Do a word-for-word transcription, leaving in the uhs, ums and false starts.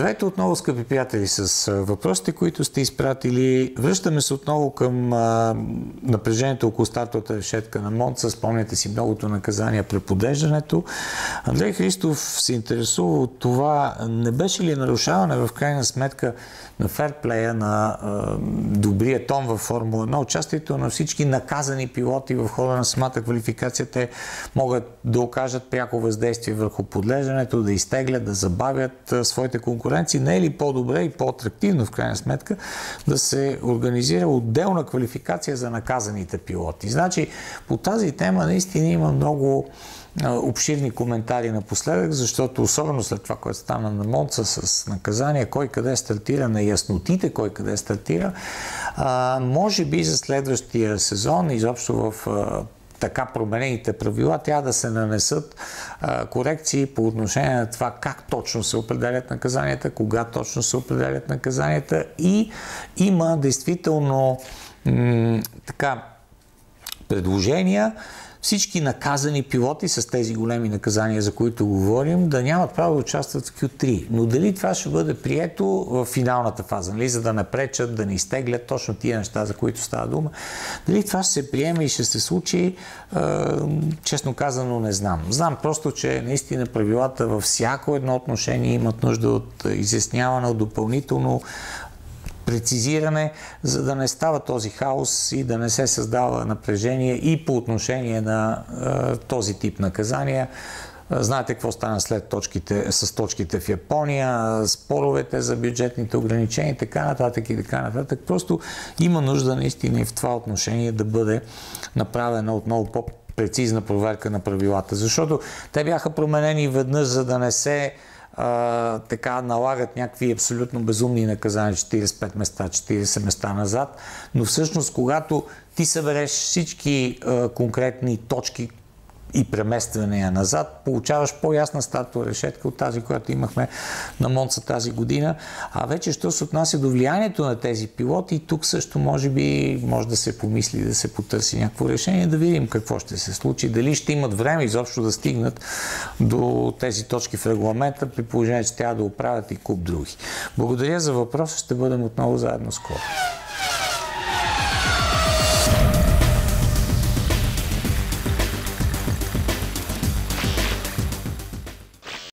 Здравейте отново, скъпи приятели, с въпросите, които сте изпратили. Връщаме се отново към а, напрежението около стартовата решетка на Монца. Спомняте си многото наказания при подреждането. Андрей Христов се интересува от това, не беше ли нарушаване в крайна сметка на ферплея, на а, добрия тон във Формула едно, участието на всички наказани пилоти в хода на самата квалификация. Те могат да окажат пряко въздействие върху подреждането, да изтеглят, да забавят а, своите конкуренции. Не е ли по-добре и по-атрактивно в крайна сметка да се организира отделна квалификация за наказаните пилоти? Значи, по тази тема наистина има много обширни коментари напоследък, защото особено след това, което стана на Монца с наказания, кой къде стартира, на яснотите кой къде стартира, а, може би за следващия сезон, изобщо в а, така променените правила, трябва да се нанесат а, корекции по отношение на това как точно се определят наказанията, кога точно се определят наказанията, и има действително м- така предложения всички наказани пилоти с тези големи наказания, за които говорим, да нямат право да участват в Кю три. Но дали това ще бъде прието в финалната фаза, нали? За да не пречат, да не изтеглят точно тия неща, за които става дума. Дали това ще се приеме и ще се случи, е, честно казано не знам. Знам просто, че наистина правилата във всяко едно отношение имат нужда от изясняване, от допълнително прецизиране, за да не става този хаос и да не се създава напрежение и по отношение на е, този тип наказания. Знаете какво стана след точките, с точките в Япония, споровете за бюджетните ограничения, така нататък и така нататък. Просто има нужда наистина и в това отношение да бъде направена отново по-прецизна проверка на правилата, защото те бяха променени веднъж, за да не се Uh, така налагат някакви абсолютно безумни наказания, четирийсет и пет места, четирийсет места назад, но всъщност когато ти събереш всички uh, конкретни точки и премествания назад, получаваш по-ясна стартова решетка от тази, която имахме на Монца тази година. А вече, що се отнася до влиянието на тези пилоти, тук също може би може да се помисли, да се потърси някакво решение, да видим какво ще се случи, дали ще имат време изобщо да стигнат до тези точки в регламента, при положение, че трябва да оправят и куп други. Благодаря за въпроса, ще бъдем отново заедно скоро.